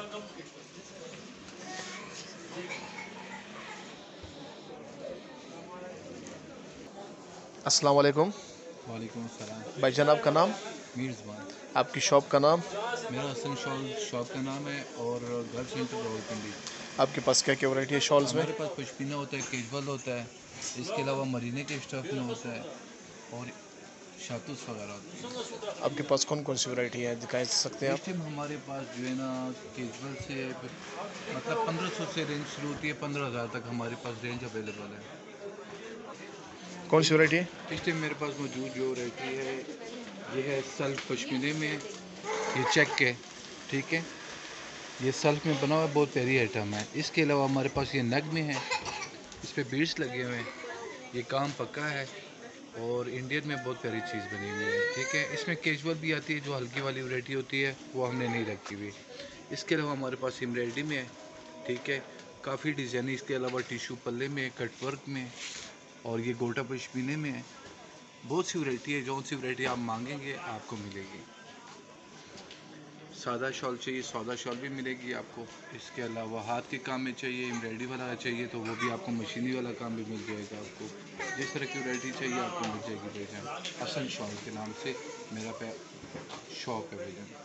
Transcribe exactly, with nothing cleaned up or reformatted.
अस्सलाम वालेकुम। वालेकुम अस्सलाम। भाईजान आपका नाम, मीर ज़बान। आपकी शॉप का नाम? मेरा हसन शॉल शॉप का नाम है और गर्ल सेंटर रावलपिंडी। आपके पास क्या क्या वैरायटी है शॉल्स में? हमारे पास पश्मीना होता है, कैजुअल होता है, इसके अलावा मरीने के स्टफ में होता है और शातूस वगैरह होती है। आपके पास कौन कौन सी वैरायटी है, दिखा सकते हैं इस आप? टाइम हमारे पास जो है ना कैजुअल से मतलब पंद्रह सौ से रेंज शुरू होती है, पंद्रह हज़ार तक हमारे पास रेंज अवेलेबल है। कौन सी वैरायटी है? इस टाइम मेरे पास मौजूद जो वैरायटी है ये है सल्फ पश्मीने में, ये चेक है, ठीक है, ये सल्फ में बना हुआ बहुत प्यारी आइटम है। इसके अलावा हमारे पास ये नग में है, इस पर बीड्स लगे हुए हैं, ये काम पक्का है और इंडियन में बहुत प्यारी चीज़ बनी हुई है, ठीक है। इसमें कैजुअल भी आती है, जो हल्की वाली वैरायटी होती है वो हमने नहीं रखी हुई। इसके अलावा हमारे पास एम्ब्रॉयडरी में है, ठीक है, काफ़ी डिज़ाइन है। इसके अलावा टिश्यू पल्ले में, कटवर्क में और ये गोटा पश्मीने में है। बहुत सी वैरायटी है, जो सी वैरायटी आप मांगेंगे आपको मिलेगी। सादा शॉल चाहिए, सादा शॉल भी मिलेगी आपको। इसके अलावा हाथ के काम में चाहिए, एम्ब्रॉयडरी वाला चाहिए तो वो भी आपको मशीनी वाला काम भी मिल जाएगा। आपको जिस तरह की वैरायटी चाहिए आपको मिल जाएगी भाईजान। हसन शॉल के नाम से मेरा पे शॉप है भाईजान।